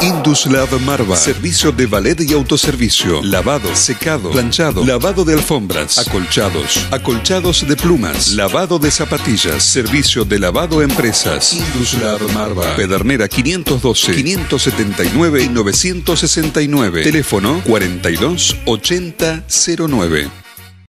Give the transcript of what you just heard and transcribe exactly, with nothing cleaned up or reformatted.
Induslab Marva. Servicio de valet y autoservicio. Lavado, secado, planchado, lavado de alfombras, acolchados, acolchados de plumas, lavado de zapatillas. Servicio de lavado a empresas. Induslab Marva. Pedernera quinientos doce, quinientos setenta y nueve y novecientos sesenta y nueve. Teléfono cuarenta y dos ochenta cero nueve.